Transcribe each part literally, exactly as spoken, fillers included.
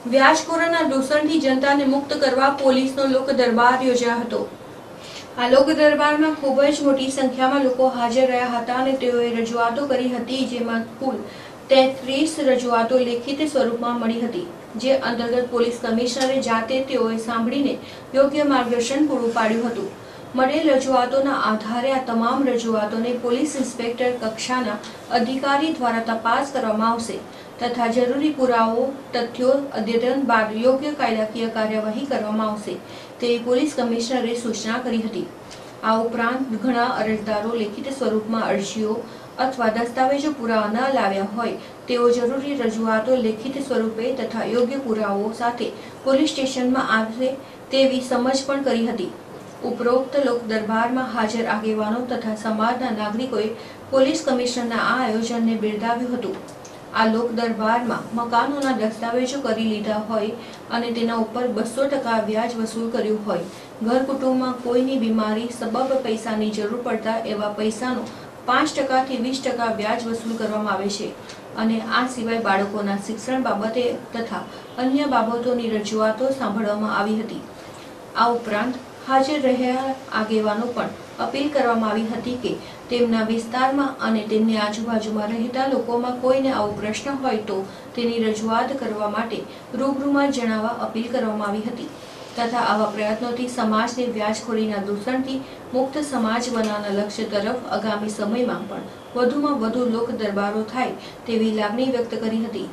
વ્યાજખોરોના દૂષણથી જનતાને મુક્ત કરવા પોલીસનો લોક દરબાર યોજાયો હતો। આ લોક દરબારમાં ખૂબ જ મોટી સંખ્યામાં લોકો હાજર રહ્યા હતા અને તેઓએ રજૂઆતો કરી હતી, જેમાં કુલ તેત્રીસ રજૂઆતો લેખિત સ્વરૂપમાં મળી હતી, જે અંતર્ગત પોલીસ કમિશનરે જાતે તેઓએ સાંભળીને યોગ્ય માર્ગદર્શન પૂરું પાડ્યું હતું। મળેલ રજૂઆતોના આધારે આ તમામ રજૂઆતોને પોલીસ ઇન્સ્પેક્ટર કક્ષાના અધિકારી દ્વારા તપાસ કરવામાં આવશે તથા જરૂરી પુરાવો તથ્યો અદ્યતન બાદ યોગ્ય કાયદાકીય કાર્યવાહી કરવામાં આવશે તેવી પોલીસ કમિશનરે સૂચના કરી હતી। આ ઉપરાંત ઘણા અરજદારો લેખિત સ્વરૂપમાં અરજીઓ અથવા દસ્તાવેજો પુરાવા ન લાવ્યા હોય તેઓ જરૂરી રજૂઆતો લેખિત સ્વરૂપે તથા યોગ્ય પુરાવો સાથે પોલીસ સ્ટેશનમાં આવશે તેવી સમજ પણ કરી હતી। ઉપરોક્ત લોક દરબારમાં હાજર આગેવાનો તથા સમાજના નાગરિકોએ પોલીસ કમિશનરના આ આયોજનને બિરદાવ્યું હતું। આ લોક દરબારમાં મકાનોના દસ્તાવેજો કરી લીધા હોય અને તેના ઉપર બસો ટકા વ્યાજ વસૂલ કર્યું હોય, ઘર કુટુંબમાં કોઈની બીમારી સબબ પૈસાની જરૂર પડતા એવા પૈસાનો પાંચ ટકાથી વીસ ટકા વ્યાજ વસૂલ કરવામાં આવે છે અને આ સિવાય બાળકોના શિક્ષણ બાબતે તથા અન્ય બાબતોની રજૂઆતો સાંભળવામાં આવી હતી। આ ઉપરાંત હાજર રહ્યા આગેવાનો પણ અપીલ કરવામાં આવી હતી કે તેમના વિસ્તારમાં અને તેમની આજુબાજુમાં રહેતા લોકોમાં કોઈને આવો પ્રશ્ન હોય તો તેની રજૂઆત કરવા માટે રૂબરૂમાં જણાવવા અપીલ કરવામાં આવી હતી તથા આવા પ્રયત્નોથી સમાજને વ્યાજખોરીના દૂષણથી મુક્ત સમાજ બનાવવાના લક્ષ્ય તરફ આગામી સમયમાં પણ વધુમાં વધુ લોક દરબારો થાય તેવી લાગણી વ્યક્ત કરી હતી।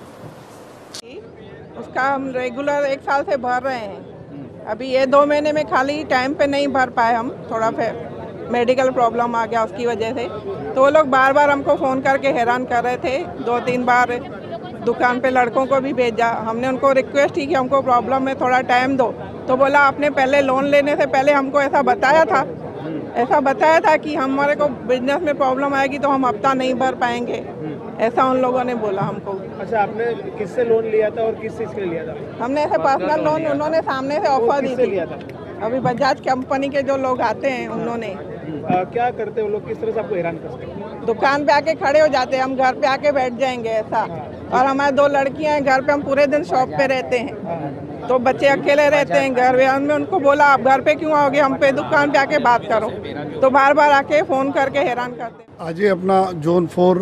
उसका हम रेगुलर एक साल से भर रहे हैं। अभी ये दो महीने में खाली टाइम पे नहीं भर पाए हम, थोड़ा फिर मेडिकल प्रॉब्लम आ गया उसकी वजह से, तो वो लोग बार बार हमको फ़ोन करके हैरान कर रहे थे। दो तीन बार दुकान पे लड़कों को भी भेजा, हमने उनको रिक्वेस्ट की कि हमको प्रॉब्लम में थोड़ा टाइम दो, तो बोला आपने पहले लोन लेने से पहले हमको ऐसा बताया था ऐसा बताया था कि हमारे को बिजनेस में प्रॉब्लम आएगी तो हम हफ्ता नहीं भर पाएंगे, ऐसा उन लोगों ने बोला हमको। अच्छा, आपने किससे लोन लिया था और किस चीज़ के लिए लिया था? हमने ऐसे पर्सनल लोन उन्होंने सामने से ऑफर दी थी। लिया था? अभी बजाज कंपनी के जो लोग आते हैं उन्होंने। आ, क्या करते हो लोग, किस तरह से आपको हैरान करते हैं? दुकान पे आके खड़े हो जाते हैं, हम घर पे आके बैठ जाएंगे ऐसा। और हमारे दो लड़कियां हैं घर पे, हम पूरे दिन शॉप पे रहते हैं, तो बच्चे अकेले रहते हैं घर में। हमने उनको बोला आप घर पे क्यों आओगे, हम पे दुकान पे आके बात करो, तो बार बार आके फ़ोन करके हैरान करते हैं। आज अपना जोन फोर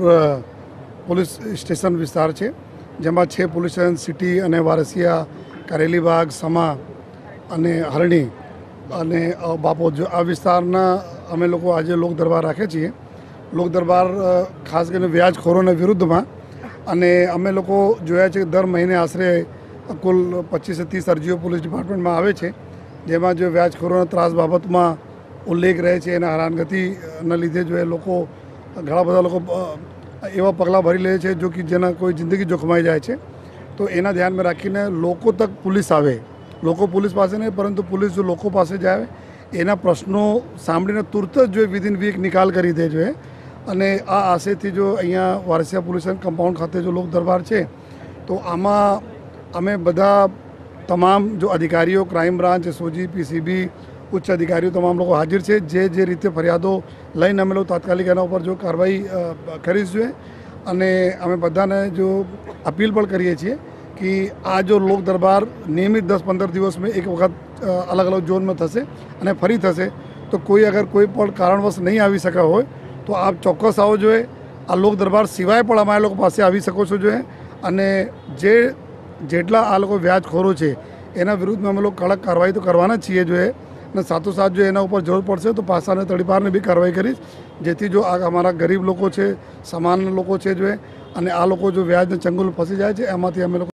પોલીસ સ્ટેશન વિસ્તાર છે, જેમાં છ પોલીસ સ્ટેશન સિટી અને વારસિયા, કારેલીબાગ, સમા અને હરણી અને બાપોદ, જો આ વિસ્તારના અમે લોકો આજે લોક દરબાર રાખીએ છીએ। લોક દરબાર ખાસ કરીને વ્યાજખોરોના વિરુદ્ધમાં, અને અમે લોકો જોયા છે કે દર મહિને આશરે કુલ પચીસથી ત્રીસ અરજીઓ પોલીસ ડિપાર્ટમેન્ટમાં આવે છે, જેમાં જો વ્યાજખોરોના ત્રાસ બાબતમાં ઉલ્લેખ રહે છે એના હેરાનગતિના લીધે જો એ લોકો ઘણા બધા લોકો એવા પગલાં ભરી લે છે જો કે જેના કોઈ જિંદગી જોખમાઈ જાય છે। તો એના ધ્યાનમાં રાખીને લોકો તક પોલીસ આવે, લોકો પોલીસ પાસે નહીં પરંતુ પોલીસ જો લોકો પાસે જાય એના પ્રશ્નો સાંભળીને તુરત જ જો વિધિન વીક નિકાલ કરી દે જોઈએ। અને આ આશયથી જો અહીંયા વારસિયા પોલીસ કમ્પાઉન્ડ ખાતે જો લોક દરબાર છે, તો આમાં અમે બધા તમામ જો અધિકારીઓ, ક્રાઇમ બ્રાન્ચ, એસઓજી, પીસીબી, ઉચ્ચ અધિકારીઓ તમામ લોકો હાજર છે, જે જે રીતે ફરિયાદો લઈને અમે લોકો તાત્કાલિક એના ઉપર જો કાર્યવાહી કરીશું જોઈએ। અને અમે બધાને જો અપીલ પણ કરીએ છીએ કે આ જો લોક દરબાર નિયમિત દસ પંદર દિવસમાં એક વખત અલગ અલગ ઝોનમાં થશે અને ફરી થશે, તો કોઈ અગર કોઈ પણ કારણવશ નહીં આવી શક્યા હોય તો આપ ચોક્કસ આવો જોઈએ। આ લોક દરબાર સિવાય પણ અમારા લોકો પાસે આવી શકો છો જોઈએ। અને જે જેટલા આ લોકો વ્યાજખોરો છે એના વિરુદ્ધમાં અમે લોકો કડક કાર્યવાહી તો કરવાના જ છીએ જોઈએ, અને સાથોસાથ જો એના ઉપર જરૂર પડશે તો પાસાને તડીપારને બી કાર્યવાહી કરીશ, જેથી જો આ અમારા ગરીબ લોકો છે, સામાન્ય લોકો છે જો અને આ લોકો જો વ્યાજના ચંગુલ ફસી જાય છે એમાંથી અમે લોકો